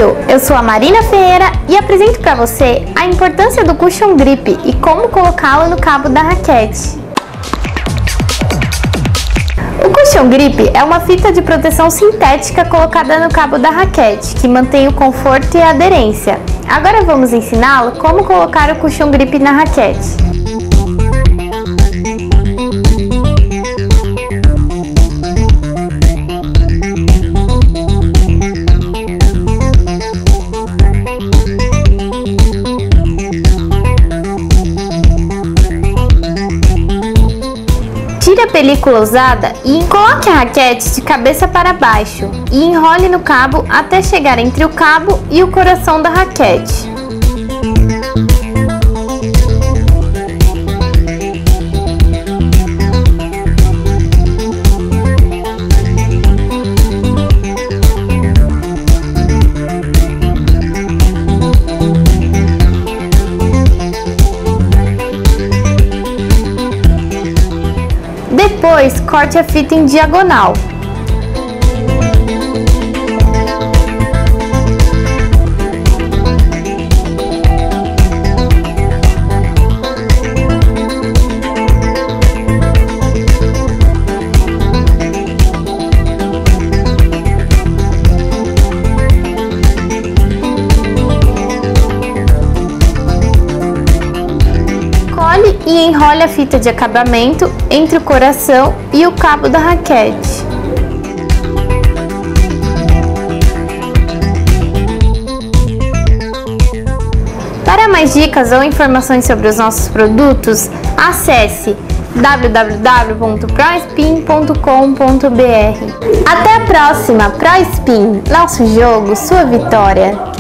bem-vindo! Eu sou a Marina Ferreira e apresento para você a importância do cushion grip e como colocá-lo no cabo da raquete. O cushion grip é uma fita de proteção sintética colocada no cabo da raquete, que mantém o conforto e a aderência. Agora vamos ensiná-lo como colocar o cushion grip na raquete. Tire a película usada e coloque a raquete de cabeça para baixo e enrole no cabo até chegar entre o cabo e o coração da raquete. Depois, corte a fita em diagonal. E enrole a fita de acabamento entre o coração e o cabo da raquete. Para mais dicas ou informações sobre os nossos produtos, acesse www.prospin.com.br. Até a próxima! ProSpin, nosso jogo, sua vitória!